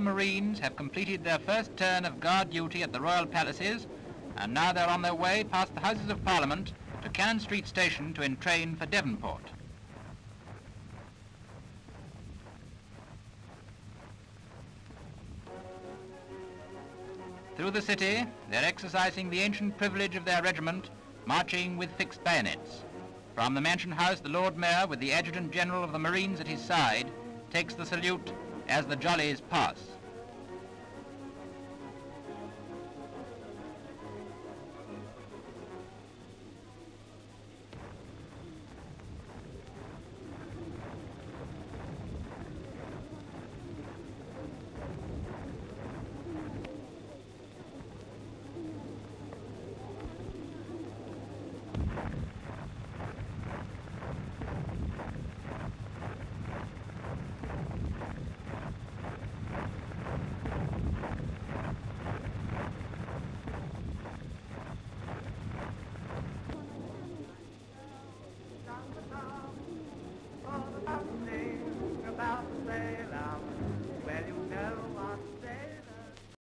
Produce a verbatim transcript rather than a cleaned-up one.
Marines have completed their first turn of guard duty at the Royal Palaces, and now they're on their way past the Houses of Parliament to Cannon Street Station to entrain for Devonport. Through the city, they're exercising the ancient privilege of their regiment, marching with fixed bayonets. From the Mansion House, the Lord Mayor, with the Adjutant General of the Marines at his side, takes the salute as the Jollies pass.